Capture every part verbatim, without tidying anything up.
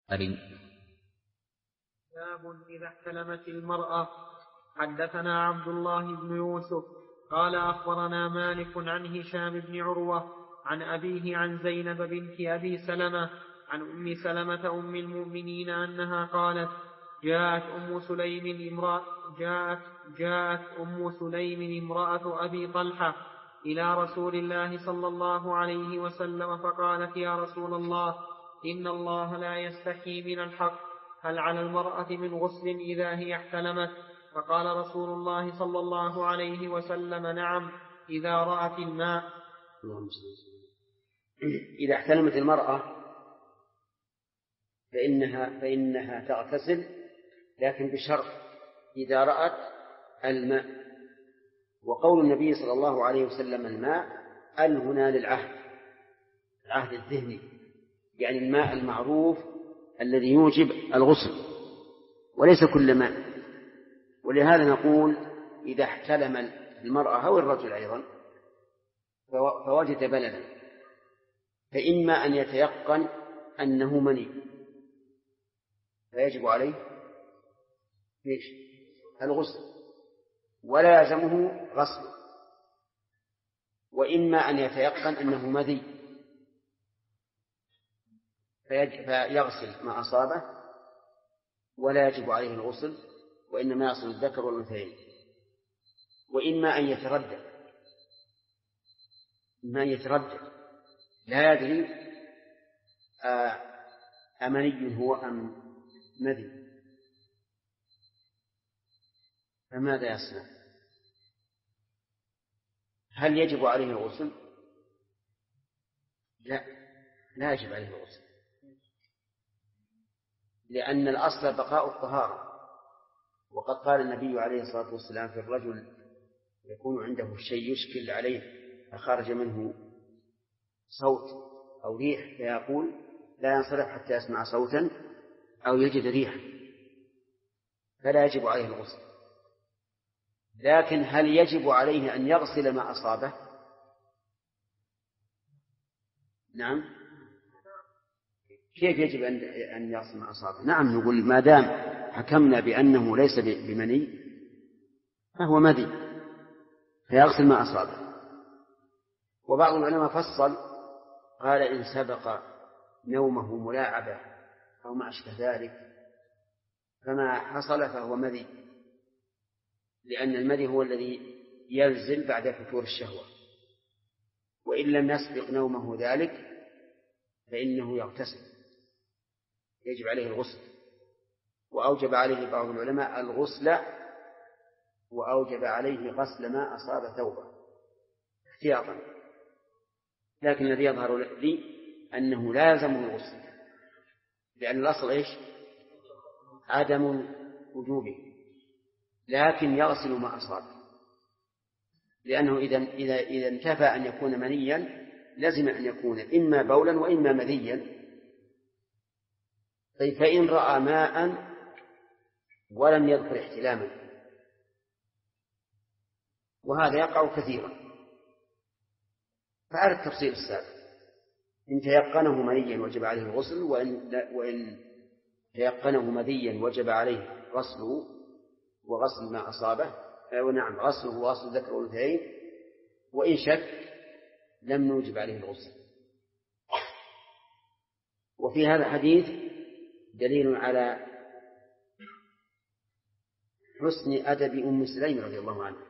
أرين. باب إذا احتلمت المرأة. حدثنا عبد الله بن يوسف قال أخبرنا مالك عن هشام بن عروة عن أبيه عن زينب بنت أبي سلمة عن أم سلمة أم المؤمنين أنها قالت جاءت أم سليم امرأة جاءت, جاءت أم سليم امرأة أبي طلحة إلى رسول الله صلى الله عليه وسلم فقالت يا رسول الله إن الله لا يستحيي من الحق، هل على المرأة من غسل إذا هي احتلمت؟ فقال رسول الله صلى الله عليه وسلم نعم إذا رأت الماء. إذا احتلمت المرأة فإنها, فإنها تغتسل، لكن بشرط إذا رأت الماء. وقول النبي صلى الله عليه وسلم الماء ال هنا للعهد، العهد الذهني، يعني الماء المعروف الذي يوجب الغسل وليس كل ماء. ولهذا نقول إذا احتلم المرأة أو الرجل أيضا فوجد بلدا، فإما أن يتيقن أنه مني فيجب عليه الغسل ولا يلزمه غسل، وإما أن يتيقن أنه مذي فيغسل ما أصابه ولا يجب عليه الغسل وإنما يغسل الذكر والأنثيين. وإما أن يتردد إما أن يتردد لا يدري أمني هو أم مذي، فماذا يصنع؟ هل يجب عليه الغسل؟ لا، لا يجب عليه الغسل، لأن الأصل بقاء الطهارة. وقد قال النبي عليه الصلاة والسلام في الرجل يكون عنده شيء يشكل عليه فخرج منه صوت أو ريح فيقول لا ينصرف حتى يسمع صوتا أو يجد ريحا، فلا يجب عليه الغسل. لكن هل يجب عليه أن يغسل ما أصابه؟ نعم. كيف يجب أن يغسل ما أصابه؟ نعم، نقول ما دام حكمنا بأنه ليس بمني فهو مذي فيغسل ما أصابه. وبعض العلماء فصل قال إن سبق نومه ملاعبة أو ما أشبه ذلك فما حصل فهو مذي، لأن المذي هو الذي ينزل بعد فتور الشهوة، وإن لم يسبق نومه ذلك فإنه يغتسل يجب عليه الغسل. وأوجب عليه بعض العلماء الغسل وأوجب عليه غسل ما أصاب ثوبه احتياطا، لكن الذي يظهر لي أنه لا يلزمه الغسل، لأن الأصل إيش؟ عدم وجوبه، لكن يغسل ما أصاب، لأنه إذا إذا إذا انتفى أن يكون منيا لازم أن يكون إما بولا وإما مذيا. فإن رأى ماء ولم يذكر احتلاما، وهذا يقع كثيرا، فعلى التفصيل السابق إن تيقنه منيا وجب عليه الغسل، وإن, وإن تيقنه مذيا وجب عليه غسله وغسل ما أصابه، ونعم غسله وغسل الذكر والأنثيين، وإن شك لم نوجب عليه الغسل. وفي هذا الحديث دليل على حسن أدب أم سليم رضي الله عنها،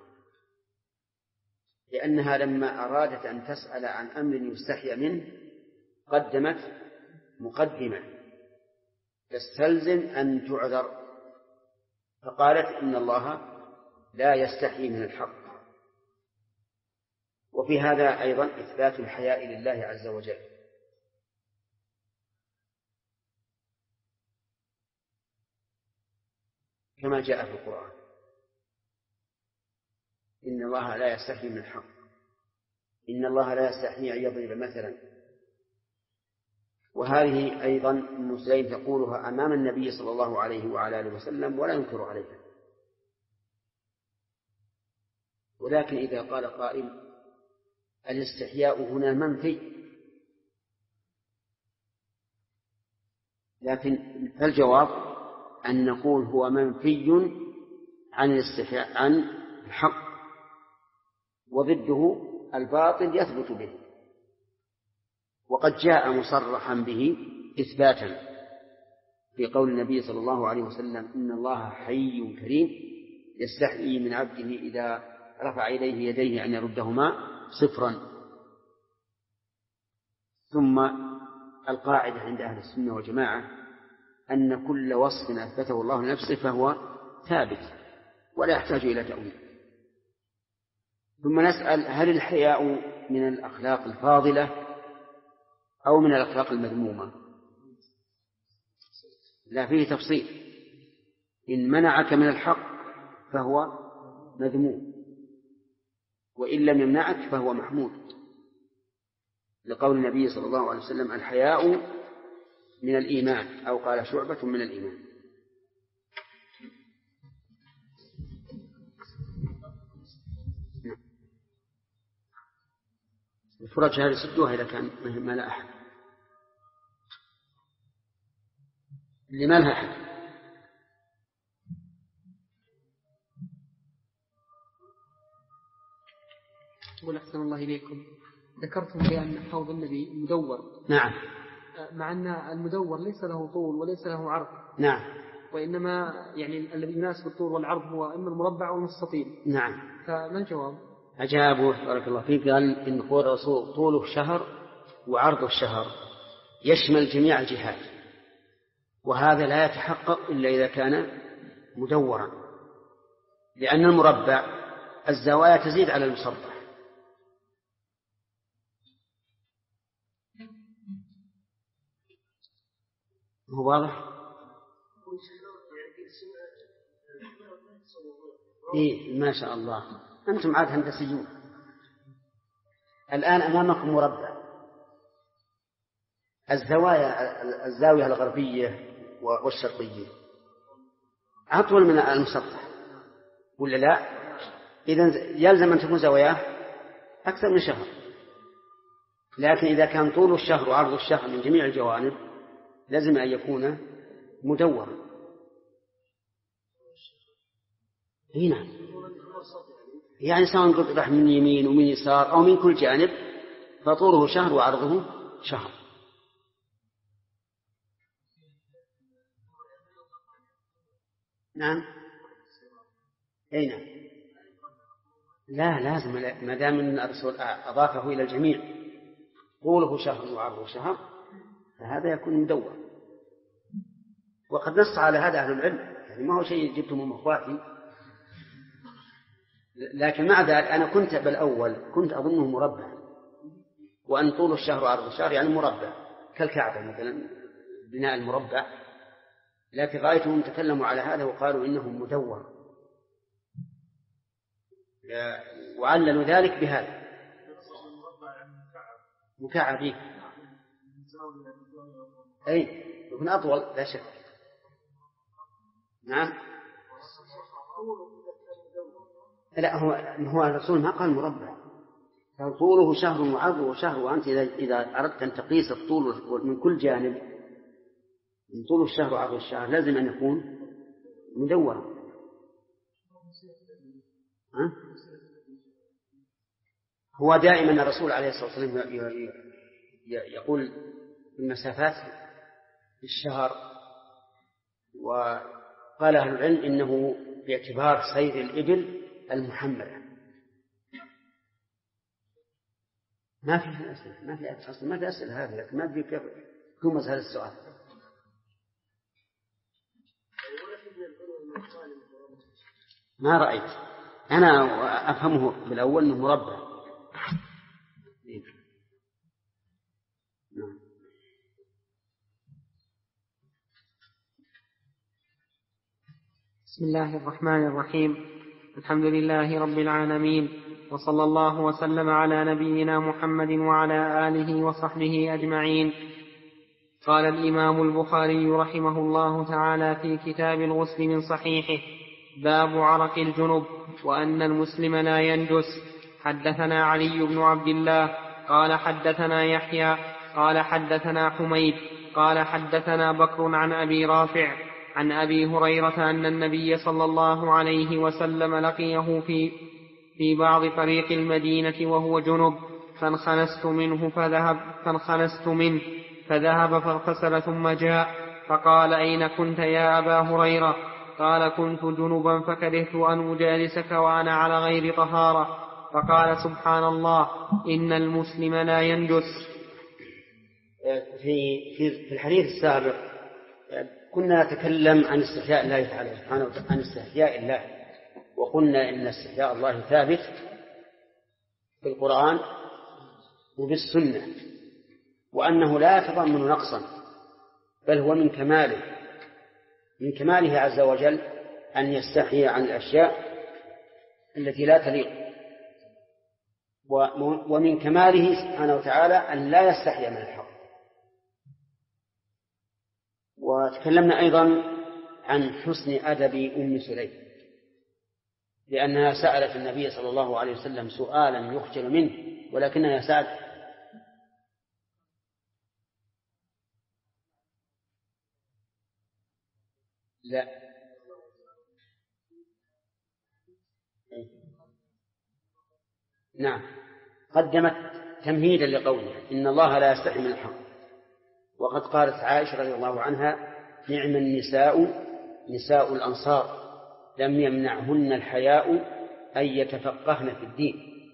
لأنها لما أرادت أن تسأل عن أمر يستحيا منه قدمت مقدمة تستلزم أن تعذر، فقالت إن الله لا يستحيي من الحق. وفي هذا أيضا إثبات الحياء لله عز وجل، كما جاء في القرآن إن الله لا يستحيي من الحق، إن الله لا يستحيي أن يضرب مثلا. وهذه أيضا أم سليم تقولها أمام النبي صلى الله عليه وعلى آله وسلم ولا ينكر عليها. ولكن إذا قال قائل الاستحياء هنا منفي، لكن الجواب أن نقول هو منفي عن الاستحياء عن الحق، وضده الباطل يثبت به، وقد جاء مصرحا به إثباتا في قول النبي صلى الله عليه وسلم: إن الله حي كريم يستحيي من عبده إذا رفع إليه يديه أن يردهما صفرا. ثم القاعدة عند أهل السنة والجماعة أن كل وصف أثبته الله لنفسه فهو ثابت ولا يحتاج إلى تأويل. ثم نسأل: هل الحياء من الأخلاق الفاضلة أو من الأخلاق المذمومة؟ لا، فيه تفصيل. إن منعك من الحق فهو مذموم، وإن لم يمنعك فهو محمود، لقول النبي صلى الله عليه وسلم: الحياء من الإيمان، أو قال شعبة من الإيمان. الفرج هذه سدوها إذا كان ما لا أحد، اللي ما لها أحد. يقول: أحسن الله إليكم، ذكرتم بأن حوض النبي مدور. نعم. مع أن المدور ليس له طول وليس له عرض. نعم. وإنما يعني الذي يناسب الطول والعرض هو إما المربع أو المستطيل. نعم. فما الجواب؟ أجابه بارك الله فيك، قال إن هو الرسول طوله شهر وعرضه شهر، يشمل جميع الجهات، وهذا لا يتحقق إلا إذا كان مدورا، لأن المربع الزوايا تزيد على المسطح. هو واضح؟ إيه ما شاء الله، أنتم عاد هندسيون. الآن أمامكم مربع، الزوايا الزاوية الغربية والشرقية أطول من المسطح ولا لا؟ إذن يلزم أن تكون زواياه أكثر من شهر. لكن إذا كان طول الشهر وعرض الشهر من جميع الجوانب لازم أن يكون مدورا. هنا يعني سواء قطع من يمين ومن يسار أو من كل جانب فطوله شهر وعرضه شهر. نعم. أي نعم. لا لازم، ما دام أن الرسول أضافه إلى الجميع طوله شهر وعرضه شهر فهذا يكون مدور. وقد نص على هذا أهل العلم، يعني ما هو شيء جبتم من أخواتي. لكن مع ذلك أنا كنت بالأول كنت أظنه مربع، وأن طول الشهر وعرض الشهر يعني مربع كالكعبة مثلا بناء المربع، لكن رأيتهم تكلموا على هذا وقالوا إنه مدور، وعللوا ذلك بهذا مكعب. أي يكون أطول لا شك. نعم. لا هو هو الرسول ما قال مربع، قال طوله شهر وعرضه شهر. وأنت إذا إذا أردت أن تقيس الطول من كل جانب من طول الشهر وعرض الشهر لازم أن يكون مدورا. ها؟ هو دائما الرسول عليه الصلاة والسلام يقول المسافات بالشهر، وقال أهل العلم إنه باعتبار سير الإبل المحملة. ما في أسئلة، ما في أصلا ما في أسئلة هذه، لكن ما في كيف تومس هذا السؤال. ما رأيت أنا أفهمه بالأول أنه مربع. بسم الله الرحمن الرحيم. الحمد لله رب العالمين، وصلى الله وسلم على نبينا محمد وعلى آله وصحبه أجمعين. قال الإمام البخاري رحمه الله تعالى في كتاب الغسل من صحيحه: باب عرق الجنب وأن المسلم لا ينجس. حدثنا علي بن عبد الله قال حدثنا يحيى قال حدثنا حميد قال حدثنا بكر عن أبي رافع عن أبي هريرة أن النبي صلى الله عليه وسلم لقيه في, في بعض طريق المدينة وهو جنب فانخنست منه فذهب فانخنست منه فذهب فاغتسل ثم جاء فقال أين كنت يا أبا هريرة؟ قال كنت جنبا فكرهت أن أجالسك وأنا على غير طهارة. فقال سبحان الله إن المسلم لا ينجس. في في الحديث السابق كنا نتكلم عن استحياء الله تعالى سبحانه وتعالى عن استحياء الله، وقلنا إن استحياء الله ثابت في القرآن وبالسنة، وأنه لا يتضمن نقصا، بل هو من كماله من كماله عز وجل أن يستحيي عن الأشياء التي لا تليق، ومن كماله سبحانه وتعالى أن لا يستحيي من الحق. وتكلمنا أيضا عن حسن أدب أم سليم، لأنها سألت النبي صلى الله عليه وسلم سؤالا يخجل منه، ولكنها سألت لا نعم قدمت تمهيدا لقولها إن الله لا يستحي من الحق. وقد قالت عائشة رضي الله عنها نعم النساء نساء الأنصار لم يمنعهن الحياء أن يتفقهن في الدين.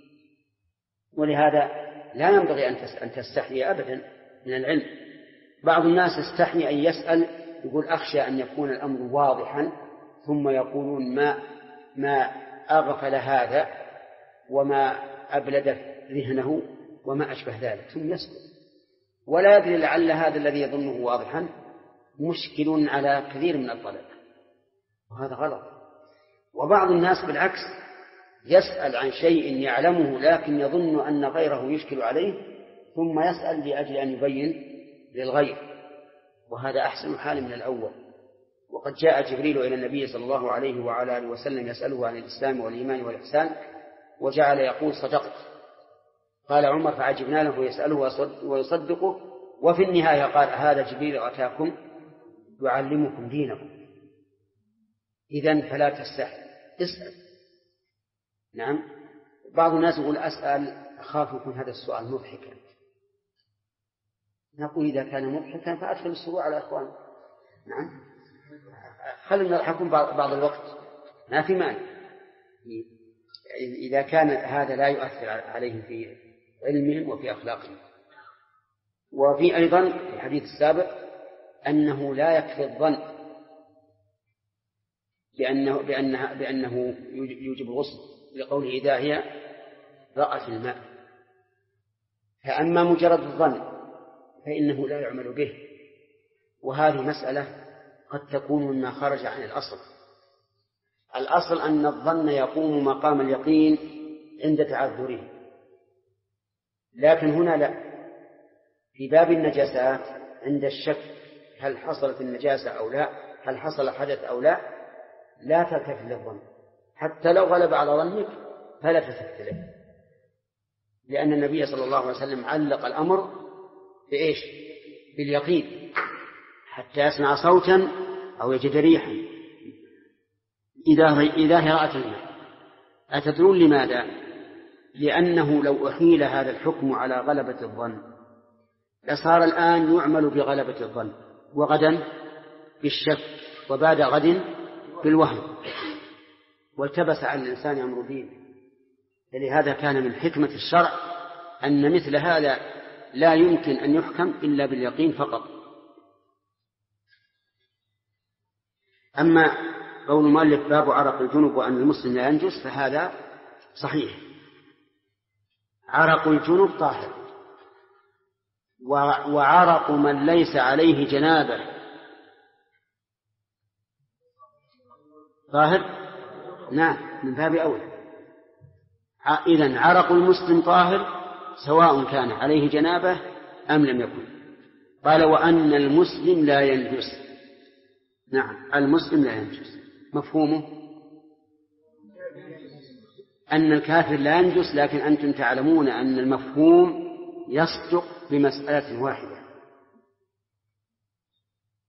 ولهذا لا ينبغي أن تستحي أبدا من العلم. بعض الناس يستحي أن يسأل، يقول أخشى أن يكون الأمر واضحا ثم يقولون ما ما أغفل هذا وما أبلد ذهنه وما أشبه ذلك، ثم يسكت ولا يدري لعل هذا الذي يظنه واضحا مشكل على كثير من الطلبة، وهذا غلط. وبعض الناس بالعكس يسأل عن شيء يعلمه لكن يظن أن غيره يشكل عليه ثم يسأل لأجل أن يبين للغير، وهذا أحسن حال من الأول. وقد جاء جبريل إلى النبي صلى الله عليه وعلى آله وسلم يسأله عن الإسلام والإيمان والإحسان وجعل يقول صدقت. قال عمر فعجبنا له يسأله ويصدقه، وفي النهاية قال هذا جبريل أتاكم يعلمكم دينكم. إذن فلا تستحي، اسأل. نعم. بعض الناس يقول أسأل أخاف يكون هذا السؤال مضحكا. نقول إذا كان مضحكا فأدخل السرور على أخوان. نعم، خلنا نضحكون بعض الوقت ما في مانع إذا كان هذا لا يؤثر عليهم في علمهم وفي أخلاقهم. وفي أيضا في الحديث السابق أنه لا يكفي الظن بأنه, بأنه, بأنه يوجب الغسل، لقوله إذا هي رأت الماء. فأما مجرد الظن فإنه لا يعمل به، وهذه مسألة قد تكون مما خرج عن الأصل. الأصل أن الظن يقوم مقام اليقين عند تعذره، لكن هنا لا. في باب النجاسات عند الشك هل حصلت النجاسة أو لا، هل حصل حدث أو لا، لا تلتفت للظن حتى لو غلب على ظنك فلا تلتفت له، لأن النبي صلى الله عليه وسلم علق الأمر بإيش؟ باليقين، حتى يسمع صوتا أو يجد ريحا إذا إذا هي رأت الماء. أتدرون لماذا؟ لأنه لو أحيل هذا الحكم على غلبة الظن لصار الآن يعمل بغلبة الظن، وغدا بالشك، وبعد غد بالوهم، والتبس على الإنسان أمر دينه. فلهذا كان من حكمة الشرع أن مثل هذا لا يمكن أن يحكم إلا باليقين فقط. أما قول المؤلف باب عرق الجنب وأن المسلم لا ينجس فهذا صحيح. عرق الجنب طاهر، وعرق من ليس عليه جنابه طاهر، نعم، من باب أولى. إذن عرق المسلم طاهر سواء كان عليه جنابه أم لم يكن. قال وأن المسلم لا ينجس. نعم، المسلم لا ينجس مفهومه أن الكافر لا ينجس، لكن أنتم تعلمون أن المفهوم يصدق بمسألة واحدة،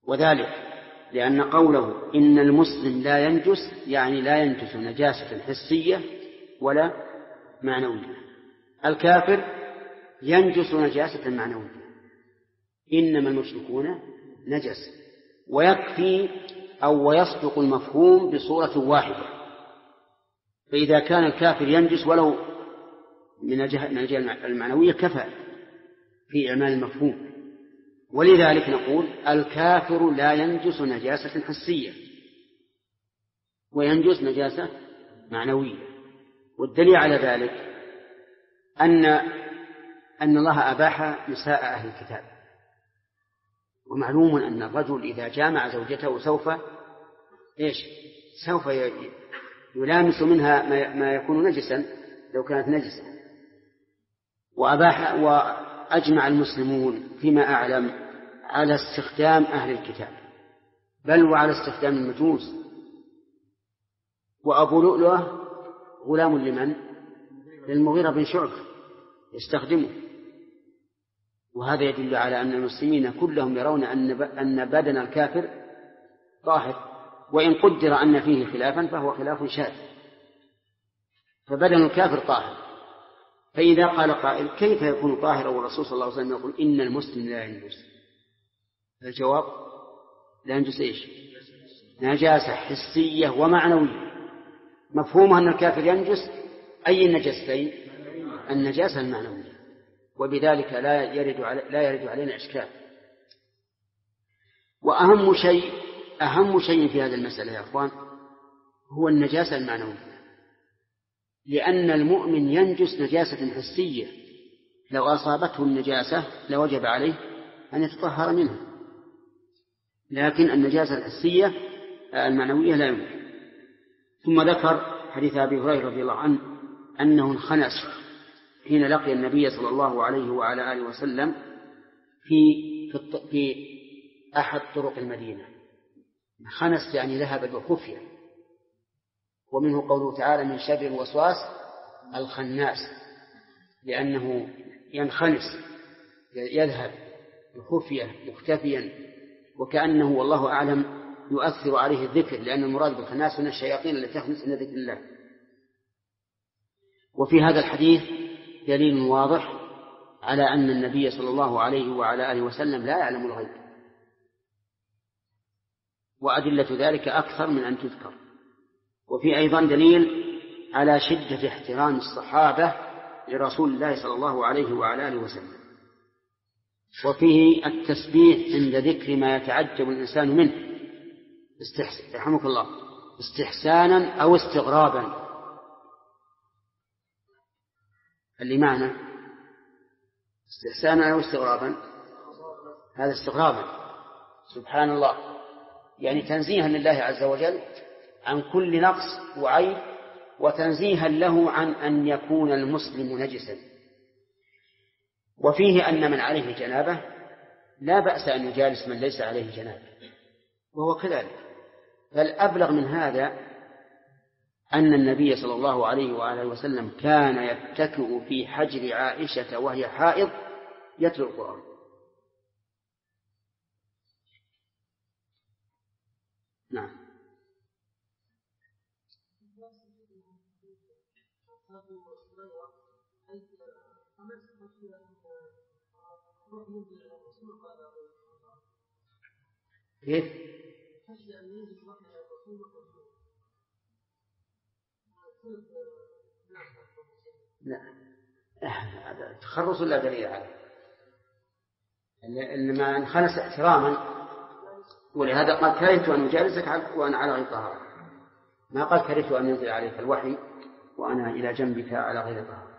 وذلك لأن قوله إن المسلم لا ينجس يعني لا ينجس نجاسة حسية ولا معنوية. الكافر ينجس نجاسة معنوية، إنما المشركون نجس، ويكفي أو ويصدق المفهوم بصورة واحدة. فإذا كان الكافر ينجس ولو من الجهة المعنوية كفى في إعمال المفهوم. ولذلك نقول الكافر لا ينجس نجاسة حسية وينجس نجاسة معنوية. والدليل على ذلك أن أن الله أباح نساء أهل الكتاب، ومعلوم أن الرجل إذا جامع زوجته سوف إيش سوف يلامس منها ما يكون نجسا لو كانت نجسة. وأباح وأجمع المسلمون فيما أعلم على استخدام أهل الكتاب، بل وعلى استخدام المجوس. وأبو لؤلؤة غلام لمن؟ للمغيرة بن شعبة يستخدمه. وهذا يدل على أن المسلمين كلهم يرون أن بدن الكافر طاهر، وإن قدر أن فيه خلافا فهو خلاف شاذ، فبدن الكافر طاهر. فإذا قال قائل كيف يكون طاهرا والرسول صلى الله عليه وسلم يقول إن المسلم لا ينجس؟ الجواب لا ينجس إيش؟ نجاسة حسية ومعنوية. مفهومها أن الكافر ينجس أي النجستين؟ النجاسة المعنوية، وبذلك لا يرد علي لا يرد علينا إشكال. وأهم شيء أهم شيء في هذه المسألة يا أخوان هو النجاسة المعنوية، لأن المؤمن ينجس نجاسة حسية، لو أصابته النجاسة لوجب عليه أن يتطهر منها، لكن النجاسة الحسية المعنوية لا يمكن. ثم ذكر حديث أبي هريرة رضي الله عنه أنه انخنس حين لقي النبي صلى الله عليه وعلى آله وسلم في في أحد طرق المدينة. خنس يعني ذهب بخفية، ومنه قوله تعالى من شر الوسواس الخناس، لأنه ينخنس يذهب بخفية مختفيا، وكأنه والله أعلم يؤثر عليه الذكر، لأن المراد بالخناس من الشياطين التي تخنس من ذكر الله. وفي هذا الحديث دليل واضح على أن النبي صلى الله عليه وعلى آله وسلم لا يعلم الغيب، وأدلة ذلك أكثر من أن تذكر. وفي أيضا دليل على شدة احترام الصحابة لرسول الله صلى الله عليه وعلى آله وسلم. وفيه التسبيح عند ذكر ما يتعجب الإنسان منه استحس... رحمك الله استحسانا أو استغرابا. اللي معنى استحسانا أو استغرابا هذا استغرابا سبحان الله، يعني تنزيها لله عز وجل عن كل نقص وعيب، وتنزيها له عن أن يكون المسلم نجسا. وفيه أن من عليه جنابه لا بأس أن يجالس من ليس عليه جنابه، وهو كذلك. فالأبلغ من هذا أن النبي صلى الله عليه وآله وسلم كان يتكئ في حجر عائشة وهي حائض يتلو القرآن. نعم. كيف؟ لا هذا تخرص ولا دليل عليه؟ إنما انخنس احتراما، ولهذا قال كرهت أن أجالسك وأنا على غير طهارة، ما قال كرهت أن ينزل عليك الوحي وأنا إلى جنبك على غير طهارة.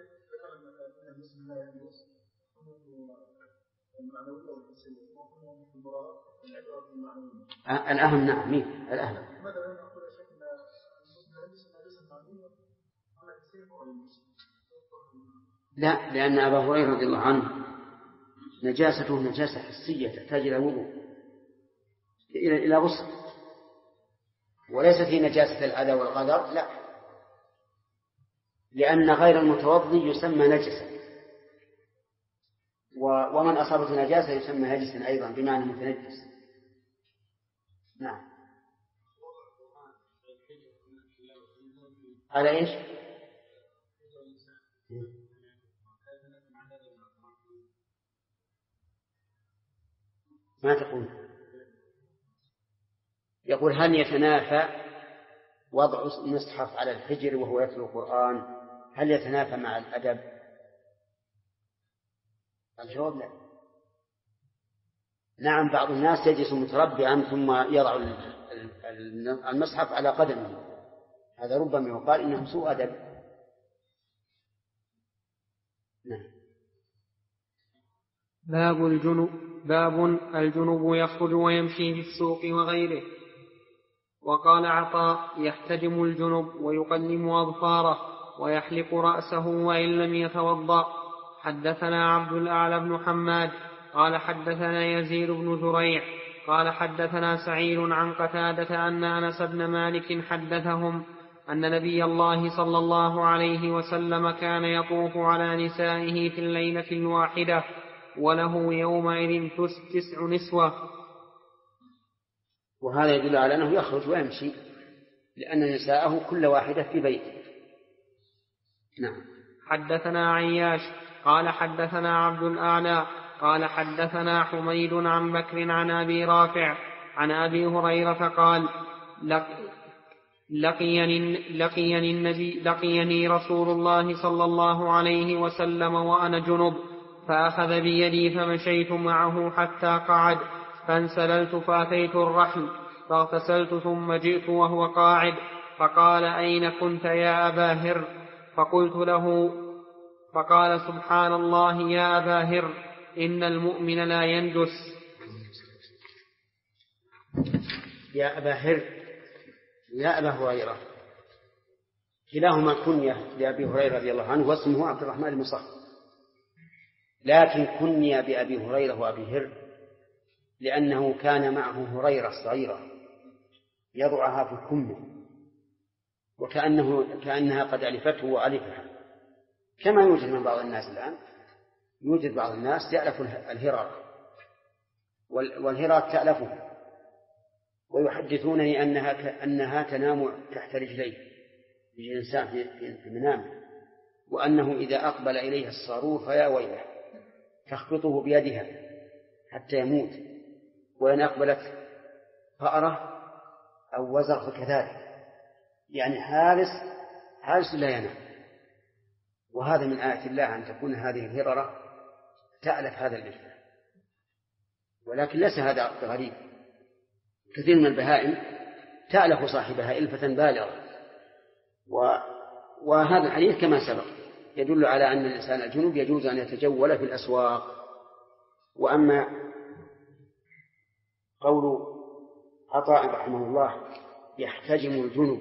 الأهم نعم مين الأهم؟ لا، لأن أبا هريرة رضي الله عنه نجاسته نجاسة حسية تحتاج إلى وضوء إلى غسل، وليست هي نجاسة الأذى والقدر، لا، لأن غير المتوضي يسمى نجسا، ومن أصابته نجاسة يسمى نجسا أيضا بمعنى متنجس. نعم. على إيش؟ ما تقول؟ يقول هل يتنافى وضع المصحف على الحجر وهو يتلو القرآن، هل يتنافى مع الأدب؟ الجواب لا. نعم، بعض الناس يجلس متربعا ثم يضع المصحف على قدمه، هذا ربما يقال إنه سوء أدب. نعم. باب الجنوب باب الجنوب يخرج ويمشي في السوق وغيره. وقال عطاء: يحتجم الجنب ويقلم أظفاره ويحلق رأسه وإن لم يتوضأ. حدثنا عبد الأعلى بن حماد قال حدثنا يزيد بن زريع قال حدثنا سعيد عن قتادة أن أنس بن مالك حدثهم أن نبي الله صلى الله عليه وسلم كان يطوف على نسائه في الليلة الواحدة وله يومئذ تسع نسوة. وهذا يدل على أنه يخرج ويمشي، لأن نساءه كل واحدة في بيته. نعم. حدثنا عياش قال حدثنا عبد الأعلى قال حدثنا حميد عن بكر عن أبي رافع عن أبي هريرة قال: لقيني, لقيني, النبي لقيني رسول الله صلى الله عليه وسلم وأنا جنب، فأخذ بيدي فمشيت معه حتى قعد، فانسللت فأتيت الرحل فاغتسلت ثم جئت وهو قاعد، فقال: أين كنت يا أبا هر؟ فقلت له، فقال: سبحان الله يا أبا هر، إن المؤمن لا ينجس. يا أبا هر يا أبا هريرة، كلاهما كنية لأبي هريرة رضي الله عنه، واسمه عبد الرحمن بن صخر، لكن كني بأبي هريرة وأبي هر لأنه كان معه هريرة صغيرة يضعها في الكمة، وكأنه كأنها قد ألفته وألفها، كما يوجد من بعض الناس الآن. يوجد بعض الناس يألف الهرار، والهرار تألفه، ويحدثونني أنها أنها تنام تحت رجليه رجل الإنسان في منامه، وأنه إذا أقبل إليها الصاروخ فيا ويله تخبطه بيدها حتى يموت، وإن أقبلت فأرة أو وزر فكذلك، يعني حارس حارس لا ينام. وهذا من آيات الله أن تكون هذه الهررة تألف هذا الإلفة، ولكن ليس هذا غريب، كثير من البهائم تألف صاحبها إلفة بالغة. وهذا الحديث كما سبق يدل على أن الإنسان الجنوب يجوز أن يتجول في الأسواق. وأما قول عطاء رحمه الله يحتجم الجنوب،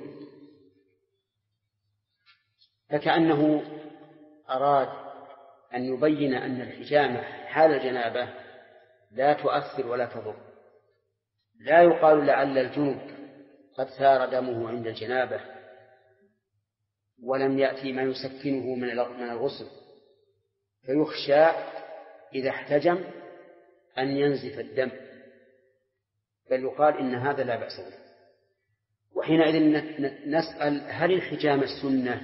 فكأنه أراد أن يبين أن الحجامة حال الجنابة لا تؤثر ولا تضر. لا يقال لعل الجنوب قد ثار دمه عند الجنابة ولم يأتي ما يسكنه من الغسل، فيخشى إذا احتجم أن ينزف الدم، بل يقال إن هذا لا بأس به. وحينئذ نسأل: هل الحجامة السنة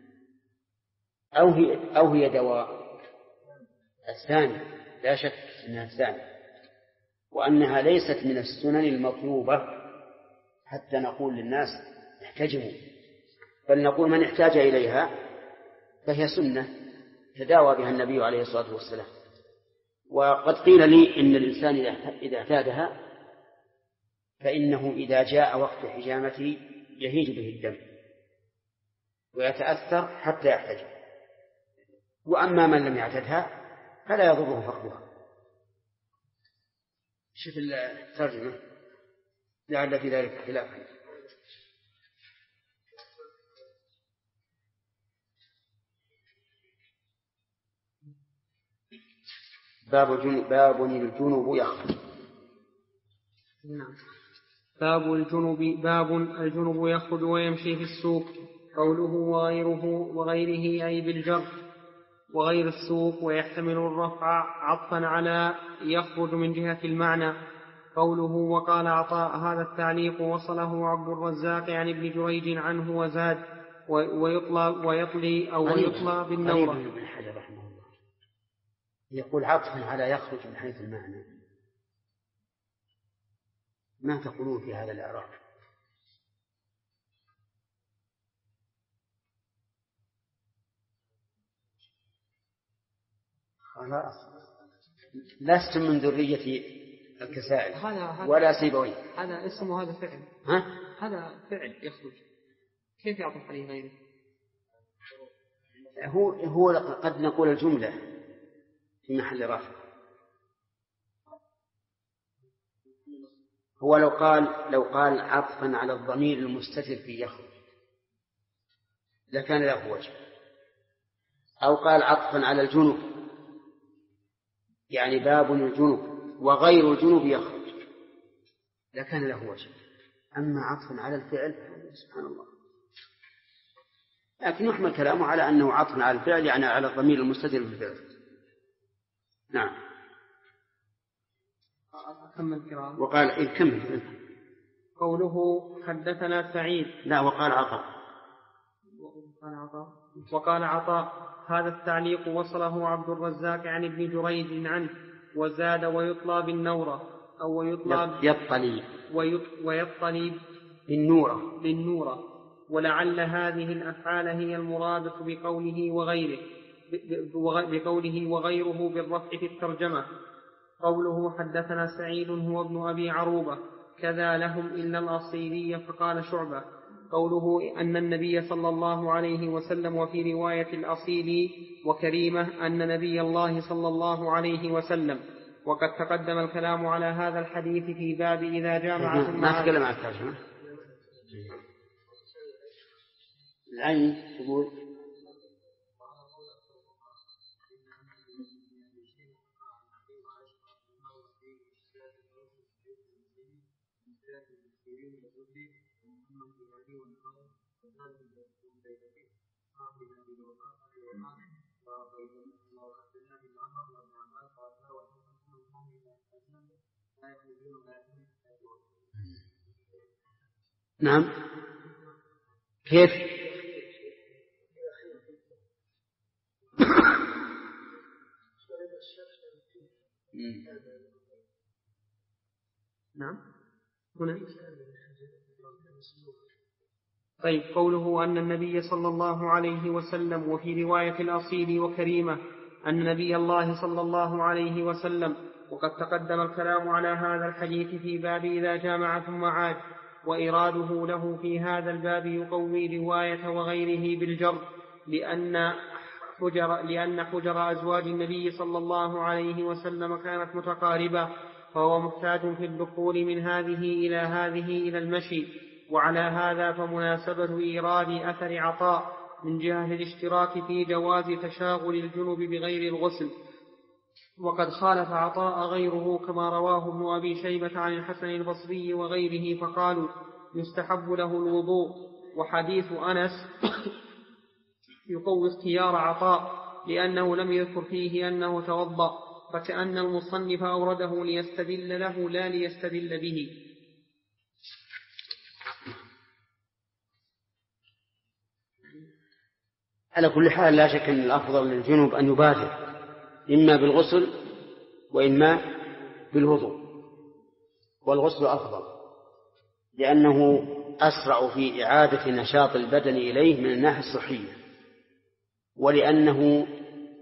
أو هي, أو هي دواء؟ الثاني، لا شك أنها الثاني، وأنها ليست من السنن المطلوبة حتى نقول للناس احتجموا، بل نقول من احتاج إليها فهي سنة تداوى بها النبي عليه الصلاة والسلام. وقد قيل لي إن الإنسان إذا اعتادها فإنه إذا جاء وقت حجامته يهيج به الدم ويتأثر حتى يحتجم، وأما من لم يعتدها فلا يضره فقدها. شوف الترجمة لعل في ذلك خلافا. باب الجنوب باب الجنوب يخرج. نعم. باب الجنوب باب الجنوب يخرج ويمشي في السوق. قوله وغيره وغيره أي بالجر وغير السوق، ويحتمل الرفع عطفا على يخرج من جهة المعنى. قوله وقال عطاء هذا التعليق وصله عبد الرزاق عن ابن جريج عنه وزاد ويطلى ويطلي أو ويطلى بالنورة. قريب من حجر رحمه الله يقول عطفا على يخرج من حيث المعنى. ما تقولون في هذا الإعراب؟ خلاص لستم من ذرية الكسائي ولا سيبوي. هذا اسمه هذا فعل. ها؟ هذا فعل يخرج، كيف يعطف عليه غيره؟ هو هو قد نقول الجملة في محل رفع. هو لو قال لو قال عطفا على الضمير المستتر في يخرج لكان له وجه، أو قال عطفا على الجنوب يعني باب الجنوب وغير الجنوب يخرج لكان له وجه. أما عطفا على الفعل سبحان الله. لكن يحمل كلامه على أنه عطفا على الفعل يعني على الضمير المستتر في الفعل. نعم. أكمل كلام. وقال إيه كمل. قوله حدثنا سعيد. لا وقال عطاء. وقال عطاء. وقال عطاء هذا التعليق وصله عبد الرزاق عن ابن جريج عنه وزاد ويطلى بالنورة أو ويطلى يطلي ويطلي بالنورة بالنورة. ولعل هذه الأفعال هي المرادة بقوله وغيره بقوله وغيره بالرفع في الترجمة. قوله حدثنا سعيد هو ابن أبي عروبة كذا لهم إلا الأصيلي فقال شعبة. قوله أن النبي صلى الله عليه وسلم وفي رواية الأصيلي وكريمة أن نبي الله صلى الله عليه وسلم. وقد تقدم الكلام على هذا الحديث في باب إذا جامع ثم ما تكلم عن الترجمة. العين تقول نعم. كيف؟ نعم هنا. طيب قوله أن النبي صلى الله عليه وسلم وفي رواية الأصيل وكريمة أن نبي الله صلى الله عليه وسلم. وقد تقدم الكلام على هذا الحديث في باب إذا جامع ثم عاد. وإراده له في هذا الباب يقوي رواية وغيره بالجر لأن حجر, لأن حجر أزواج النبي صلى الله عليه وسلم كانت متقاربة فهو محتاج في الدخول من هذه إلى هذه إلى المشي. وعلى هذا فمناسبة إيراد أثر عطاء من جهة الاشتراك في جواز تشاغل الجنب بغير الغسل. وقد خالف عطاء غيره كما رواه ابن أبي شيبة عن الحسن البصري وغيره فقالوا يستحب له الوضوء. وحديث أنس يقوي اختيار عطاء لأنه لم يذكر فيه أنه توضأ فكأن المصنف أورده ليستدل له لا ليستدل به. على كل حال لا شك أن الأفضل للجنوب أن يبادر إما بالغسل وإما بالوضوء، والغسل أفضل لأنه أسرع في إعادة نشاط البدن إليه من الناحية الصحية، ولأنه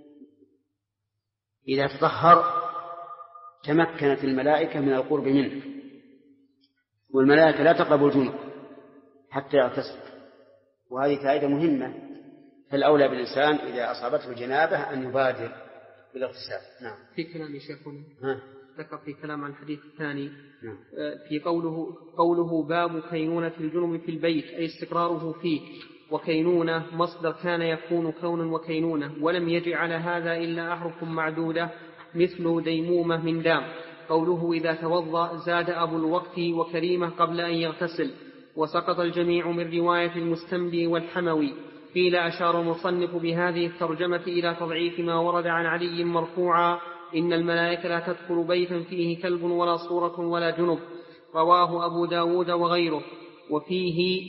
إذا تطهر تمكنت الملائكة من القرب منه، والملائكة لا تقرب الجنوب حتى يغتسل، وهذه فائدة مهمة. فالأولى بالإنسان إذا أصابته الجنابة أن يبادر بالاغتسال. نعم. في كلام شيخنا ها. ذكر في كلام عن الحديث الثاني. نعم. في قوله قوله باب كينونة الجنب في البيت أي استقراره فيه، وكينونة مصدر كان يكون كونا وكينونة، ولم يجي على هذا إلا أحرف معدودة مثل ديمومة من دام. قوله إذا توضأ زاد أبو الوقت وكريمة قبل أن يغتسل، وسقط الجميع من رواية المستملي والحموي. قيل أشار المصنف بهذه الترجمة إلى تضعيف ما ورد عن علي مرفوعا إن الملائكة لا تدخل بيتا فيه كلب ولا صورة ولا جنب. رواه أبو داود وغيره. وفيه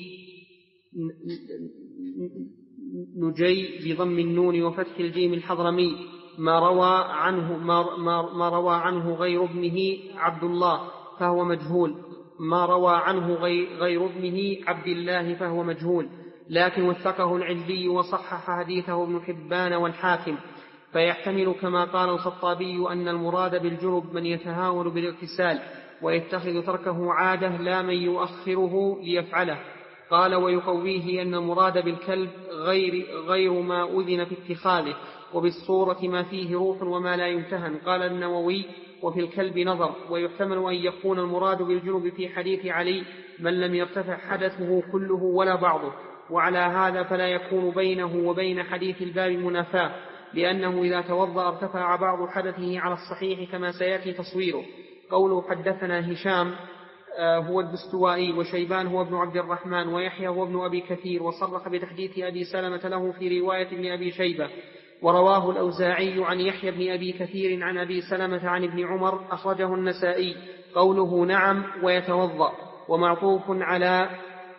نجي بضم النون وفتح الجيم الحضرمي ما روى عنه, ما, ما, ما روى عنه غير ابنه عبد الله فهو مجهول ما روى عنه غير ابنه عبد الله فهو مجهول، لكن وثقه العلبي وصحح حديثه ابن حبان والحاكم، فيحتمل كما قال الخطابي أن المراد بالجنب من يتهاون بالاغتسال ويتخذ تركه عادة لا من يؤخره ليفعله. قال ويقويه أن المراد بالكلب غير, غير ما أذن في اتخاذه، وبالصورة ما فيه روح وما لا يمتهن. قال النووي وفي الكلب نظر، ويحتمل أن يكون المراد بالجنب في حديث علي من لم يرتفع حدثه كله ولا بعضه، وعلى هذا فلا يكون بينه وبين حديث الباب منافاة، لأنه إذا توضأ ارتفع بعض حدثه على الصحيح كما سيأتي تصويره. قوله حدثنا هشام هو الدستوائي، وشيبان هو ابن عبد الرحمن، ويحيى هو ابن أبي كثير، وصرح بتحديث أبي سلمة له في رواية ابن أبي شيبة. ورواه الأوزاعي عن يحيى بن أبي كثير عن أبي سلمة عن ابن عمر، أخرجه النسائي. قوله نعم ويتوضأ ومعطوف على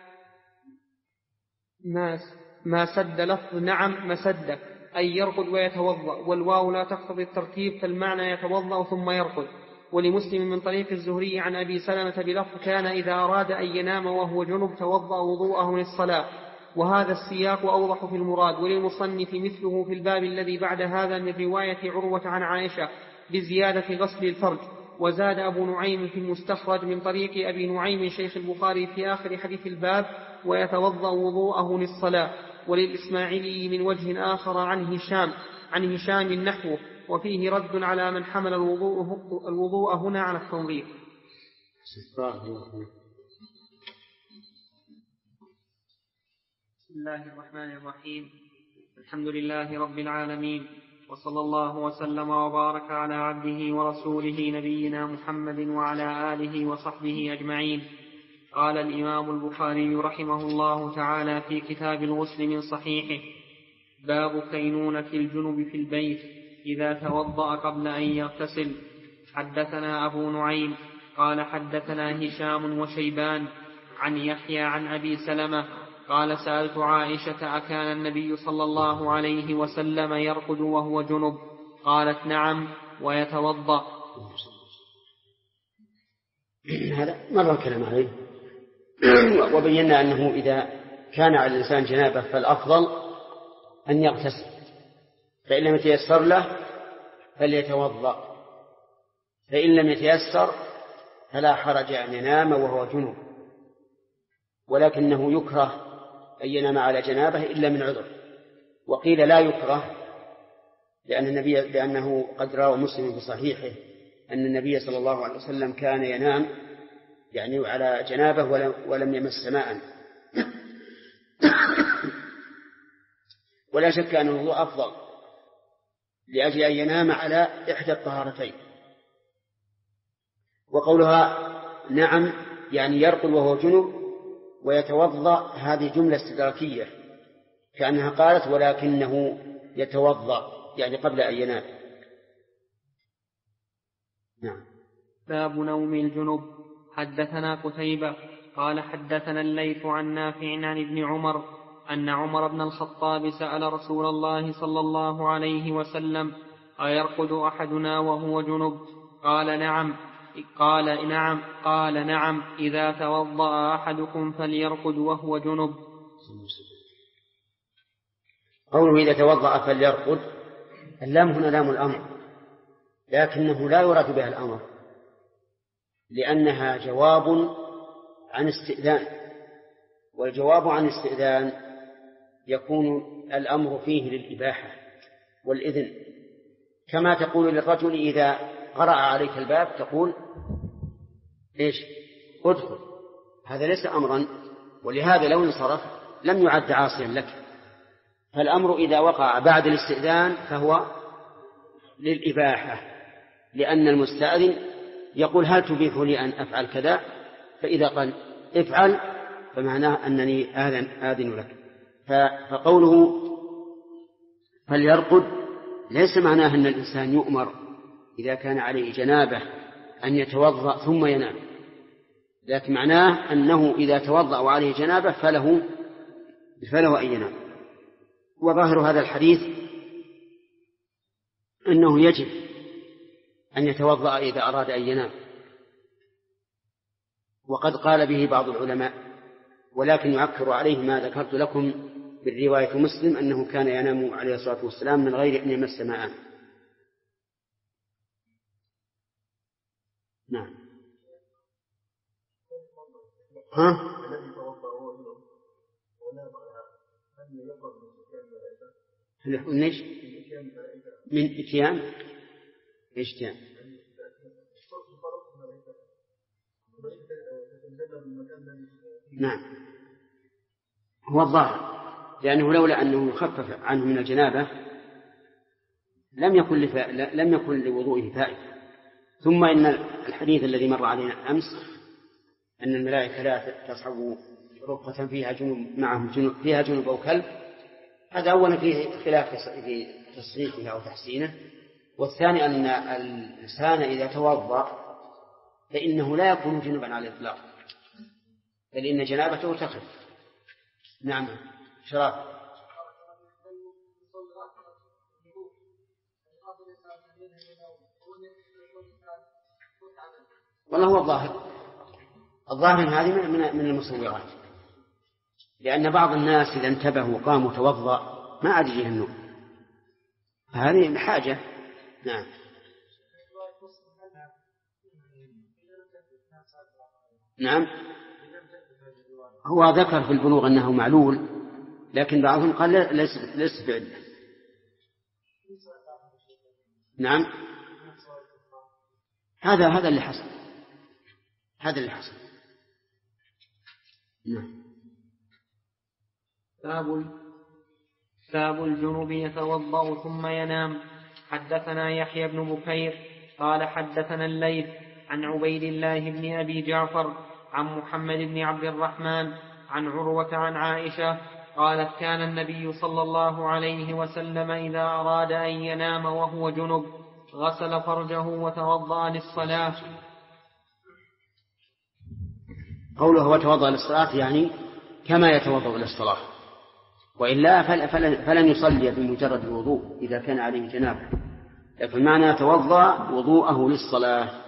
ما سد لفظ نعم مسد، أي يرقد ويتوضأ، والواو لا تقتضي الترتيب، فالمعنى يتوضأ ثم يرقد. ولمسلم من طريق الزهري عن أبي سلمة بلفظ كان إذا أراد أن ينام وهو جنب توضأ وضوءه للصلاة، وهذا السياق أوضح في المراد. وللمصنف مثله في الباب الذي بعد هذا من رواية عروة عن عائشة بزيادة غسل الفرج. وزاد أبو نعيم في المستخرج من طريق أبي نعيم شيخ البخاري في آخر حديث الباب ويتوضأ وضوءه للصلاة. وللإسماعيلي من وجه آخر عن هشام عن هشام نحوه، وفيه رد على من حمل الوضوء, الوضوء هنا على التنظيف. بسم الله الرحمن الرحيم. الحمد لله رب العالمين، وصلى الله وسلم وبارك على عبده ورسوله نبينا محمد وعلى آله وصحبه أجمعين. قال الإمام البخاري رحمه الله تعالى في كتاب الغسل من صحيحه: باب كينونة الجنب في البيت إذا توضأ قبل أن يغتسل. حدثنا أبو نعيم قال حدثنا هشام وشيبان عن يحيى عن أبي سلمة قال سألت عائشة أكان النبي صلى الله عليه وسلم يرقد وهو جنب؟ قالت نعم ويتوضأ. هذا مر الكلام عليه وبينا أنه إذا كان على الإنسان جنابه فالأفضل أن يغتسل، فإن لم يتيسر له فليتوضأ، فإن لم يتيسر فلا حرج أن ينام وهو جنب، ولكنه يكره أن ينام على جنابه إلا من عذر. وقيل لا يكره لأن النبي لأنه قد روى مسلم في صحيحه أن النبي صلى الله عليه وسلم كان ينام يعني على جنابه ولم يمس ماء. ولا شك أن الوضوء أفضل لأجل أن ينام على إحدى الطهارتين. وقولها نعم يعني يرقد وهو جنب ويتوضأ هذه جملة استدراكية، كأنها قالت ولكنه يتوضأ يعني قبل أن ينام. نعم. باب نوم الجنب. حدثنا قتيبة قال حدثنا الليث عن نافع عن ابن عمر أن عمر بن الخطاب سأل رسول الله صلى الله عليه وسلم: أيرقد أحدنا وهو جنب؟ قال نعم. قال نعم قال نعم إذا توضأ أحدكم فليرقد وهو جنب. قوله إذا توضأ فليرقد، اللام هنا لام الأمر، لكنه لا يراد بها الأمر، لأنها جواب عن استئذان، والجواب عن استئذان يكون الأمر فيه للإباحة والإذن، كما تقول للرجل إذا قرأ عليك الباب تقول إيش؟ ادخل. هذا ليس أمرا، ولهذا لو انصرف لم يعد عاصيا لك. فالأمر إذا وقع بعد الاستئذان فهو للإباحة، لأن المستأذن يقول هل تبيح لي أن أفعل كذا؟ فإذا قال افعل فمعناه أنني آذن, آذن لك. فقوله فليرقد ليس معناه أن الإنسان يؤمر إذا كان عليه جنابة أن يتوضأ ثم ينام، لكن معناه أنه إذا توضأ وعليه جنابة فله فله أن ينام. وظاهر هذا الحديث أنه يجب أن يتوضأ إذا أراد أن ينام، وقد قال به بعض العلماء، ولكن يعكر عليه ما ذكرت لكم بالرواية مسلم أنه كان ينام عليه الصلاة والسلام من غير أن يمس ماء. نعم. ها؟ ليش؟ من إتيان؟ إيش إتيان؟ نعم، هو الظاهر، لأنه لولا أنه يخفف عنه من الجنابة لم يكن لفا... لم يكن لوضوئه فائدة. ثم إن الحديث الذي مر علينا أمس أن الملائكة لا تصحب رفقة فيها جنوب معهم جنوب فيها جنوب أو كلب، هذا أولا فيه خلاف في تصحيحه أو تحسينه، والثاني أن الإنسان إذا توضأ فإنه لا يكون جنوبا على الإطلاق، بل إن جنابته تخف. نعم. شراب. والله هو الظاهر الظاهر هذه من المصورات، لأن بعض الناس إذا انتبهوا وقاموا توضأ ما عاد يجيه النوم، هذه حاجة. نعم. نعم، هو ذكر في البلوغ أنه معلول، لكن بعضهم قال ليس ليس بعلة. نعم، هذا هذا اللي حصل هذا اللي حصل. نعم. باب باب الجنوب يتوضأ ثم ينام. حدثنا يحيى بن بكير قال حدثنا الليث عن عبيد الله بن أبي جعفر عن محمد بن عبد الرحمن عن عروة عن عائشة قالت كان النبي صلى الله عليه وسلم إذا أراد أن ينام وهو جنب غسل فرجه وتوضأ للصلاة. قوله وتوضأ للصلاة يعني كما يتوضأ للصلاة، وإلا فلن يصلي بمجرد الوضوء إذا كان عليه جنابه، لكن معنى يتوضأ وضوءه للصلاة.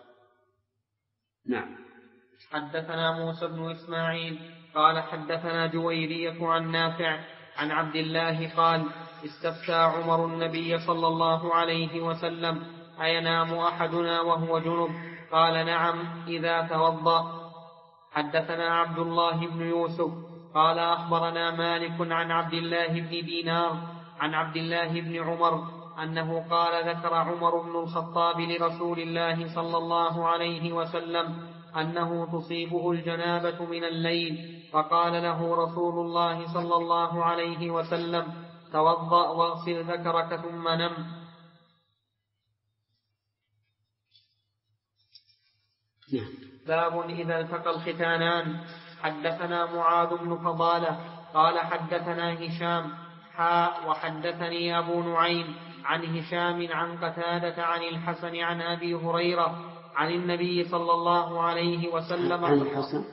نعم. حدثنا موسى بن إسماعيل قال حدثنا جويرية عن نافع عن عبد الله قال استفتى عمر النبي صلى الله عليه وسلم أينام أحدنا وهو جنب؟ قال نعم إذا توضأ. حدثنا عبد الله بن يوسف قال أخبرنا مالك عن عبد الله بن دينار عن عبد الله بن عمر أنه قال ذكر عمر بن الخطاب لرسول الله صلى الله عليه وسلم أنه تصيبه الجنابة من الليل، فقال له رسول الله صلى الله عليه وسلم توضأ واغسل ذكرك ثم نم. باب إذا التقى الختانان. حدثنا معاذ بن فضالة قال حدثنا هشام حاء وحدثني أبو نعيم عن هشام عن قتادة عن الحسن عن أبي هريرة عن النبي صلى الله عليه وسلم عن الحسن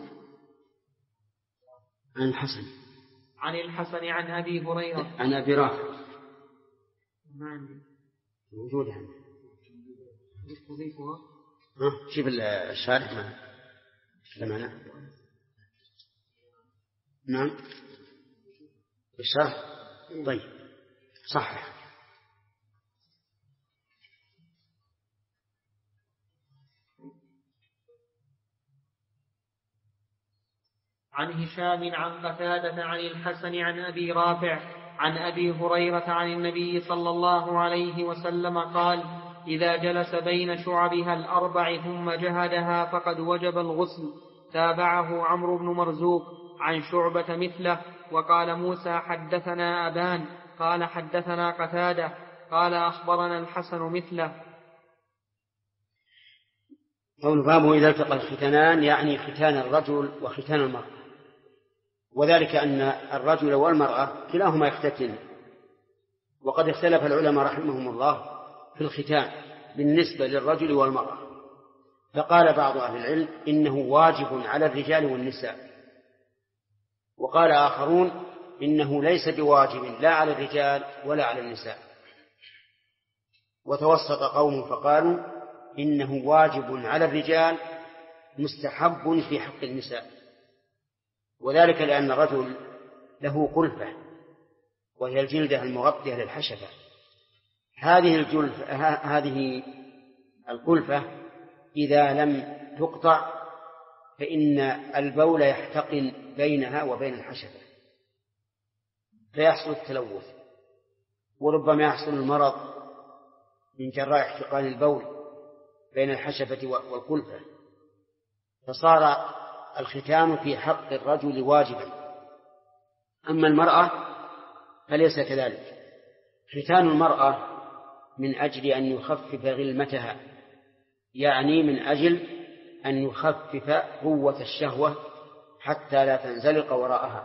عن الحسن عن الحسن عن أبي هريرة عن أبي رافع نعم موجودة عندي. تضيفها شوف الشارح ما لمعنى. نعم الشرح طيب صح. عن هشام عن قتادة عن الحسن عن أبي رافع عن أبي هريرة عن النبي صلى الله عليه وسلم قال إذا جلس بين شعبها الأربع ثم جهدها فقد وجب الغسل. تابعه عمرو بن مرزوق عن شعبة مثله. وقال موسى حدثنا أبان قال حدثنا قتادة قال أخبرنا الحسن مثله. قول بابه إذا التقى الختانان يعني ختان الرجل وختان المرأة، وذلك أن الرجل والمرأة كلاهما يختتن، وقد اختلف العلماء رحمهم الله في الختان، بالنسبة للرجل والمرأة. فقال بعض أهل العلم إنه واجب على الرجال والنساء، وقال آخرون إنه ليس بواجب لا على الرجال ولا على النساء. وتوسط قوم فقالوا إنه واجب على الرجال مستحب في حق النساء، وذلك لأن الرجل له قلفة وهي الجلدة المغطية للحشفة. هذه الجلفة هذه القلفة إذا لم تقطع فإن البول يحتقن بينها وبين الحشفة فيحصل التلوث، وربما يحصل المرض من جراء احتقان البول بين الحشفة والقلفة، فصار الختان في حق الرجل واجبا. أما المرأة فليس كذلك. ختان المرأة من أجل أن يخفف غلمتها، يعني من أجل أن يخفف قوة الشهوة حتى لا تنزلق وراءها.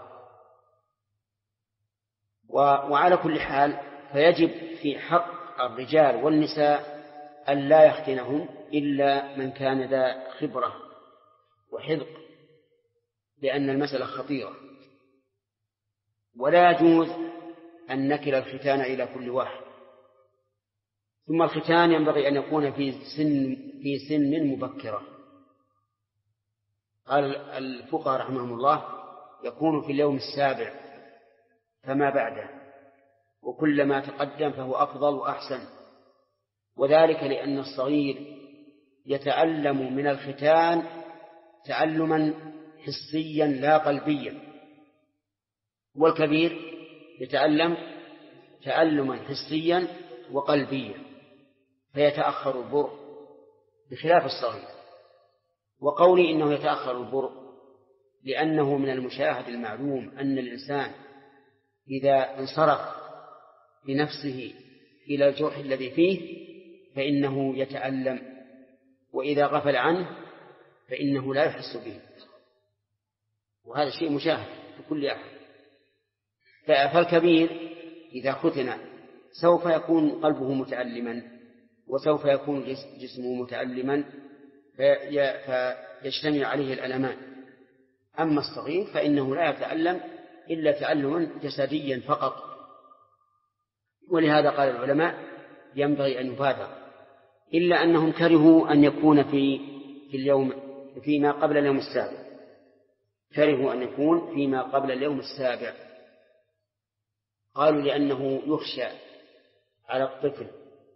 وعلى كل حال فيجب في حق الرجال والنساء أن لا يختنهم إلا من كان ذا خبرة وحذق، لأن المسألة خطيرة، ولا يجوز أن نكل الختان إلى كل واحد. ثم الختان ينبغي أن يكون في سن في سن مبكرة. قال الفقهاء رحمهم الله يكون في اليوم السابع فما بعده، وكلما تقدم فهو أفضل وأحسن، وذلك لأن الصغير يتألم من الختان تألما حسيا لا قلبيا، والكبير يتألم تألما حسيا وقلبيا، فيتأخر البرء بخلاف الصغير. وقولي إنه يتأخر البرء لأنه من المشاهد المعلوم أن الإنسان إذا انصرف بنفسه إلى الجرح الذي فيه فإنه يتألم، وإذا غفل عنه فإنه لا يحس به، وهذا شيء مشاهد لكل أحد. فالكبير إذا ختن سوف يكون قلبه متألما وسوف يكون جسمه متألما فيجتمع عليه الألمان. أما الصغير فإنه لا يتألم إلا تألما جسديا فقط، ولهذا قال العلماء ينبغي أن يبادر، إلا أنهم كرهوا أن يكون في في اليوم فيما قبل اليوم السابع، كرهوا أن يكون فيما قبل اليوم السابع. قالوا لأنه يخشى على الطفل،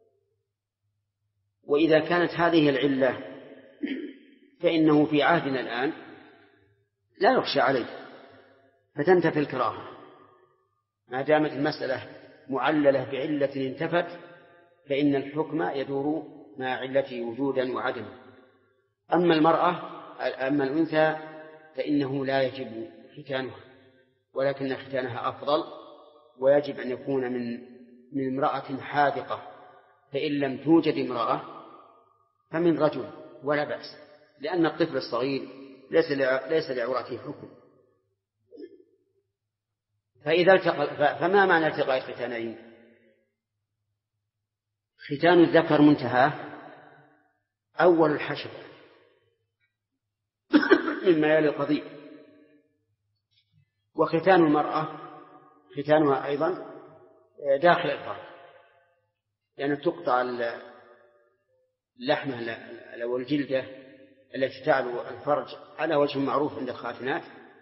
وإذا كانت هذه العلة فإنه في عهدنا الآن لا يخشى عليه فتنتفي الكراهة، ما دامت المسألة معللة بعلة انتفت فإن الحكم يدور مع علته وجودا وعدما. أما المرأة أما الأنثى فإنه لا يجب ختانها، ولكن ختانها أفضل، ويجب أن يكون من من امرأة حاذقة، فإن لم توجد امرأة فمن رجل ولا بأس، لأن الطفل الصغير ليس ليس لعورته حكم. فإذا التقى فما معنى التقاء الختانين؟ ختان الذكر منتهى أول الحشفة مما يلي القضيب، وختان المرأة ختانها أيضا داخل الفرج، لأن يعني تقطع اللحمة والجلدة التي تعلو الفرج على وجه معروف عند الخاتنات،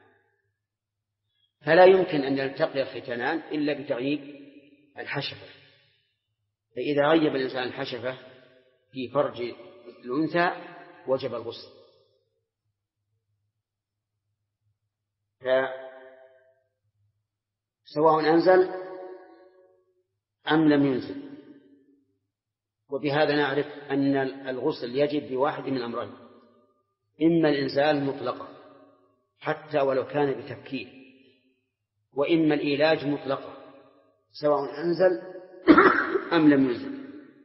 فلا يمكن أن يلتقي الختانان إلا بتغييب الحشفة. فإذا غيب الإنسان الحشفة في فرج الأنثى وجب الغسل. سواء أنزل أم لم ينزل. وبهذا نعرف أن الغسل يجب بواحد من أمرين: إما الإنزال مطلقا حتى ولو كان بتفكير، وإما الإيلاج مطلقا سواء أنزل أم لم ينزل.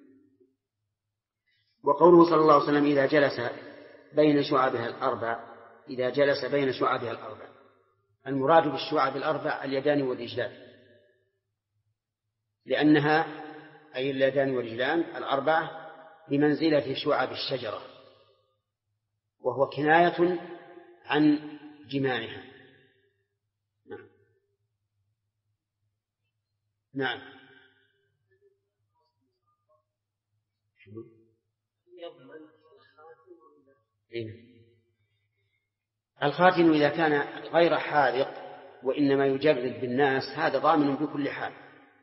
وقوله صلى الله عليه وسلم إذا جلس بين شعبها الأربع إذا جلس بين شعبها الأربع، المراد بالشعب الأربع اليدان والرجلان، لأنها أي اليدان والرجلان الأربعة بمنزلة شعب الشجرة، وهو كناية عن جماعها. نعم. نعم. الخاتم إذا كان غير حاذق وإنما يجرد بالناس هذا ضامن بكل حال.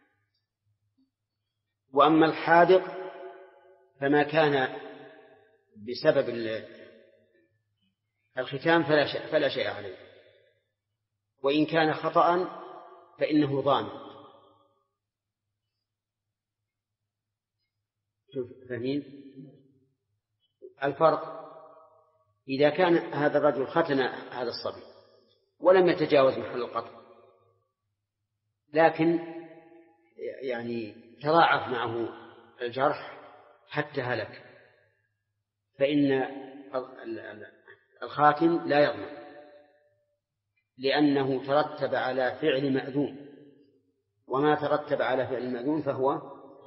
وأما الحاذق فما كان بسبب الختام فلا شيء, فلا شيء عليه، وإن كان خطأ فإنه ضامن. شوف فهمين الفرق؟ إذا كان هذا الرجل ختن هذا الصبي ولم يتجاوز محل القطع، لكن يعني تضاعف معه الجرح حتى هلك، فإن الخاتم لا يضمن، لأنه ترتب على فعل مأذون، وما ترتب على فعل مأذون فهو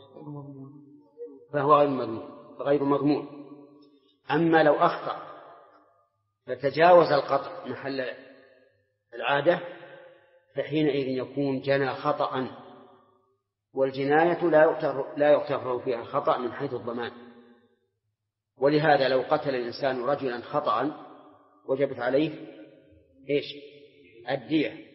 فهو غير مضمون غير مضمون. أما لو أخطأ فتجاوز القطع محل العادة فحينئذ يكون جنى خطأ، والجناية لا يغتفر فيها الخطأ من حيث الضمان. ولهذا لو قتل الإنسان رجلا خطأ وجبت عليه إيش؟ الدية،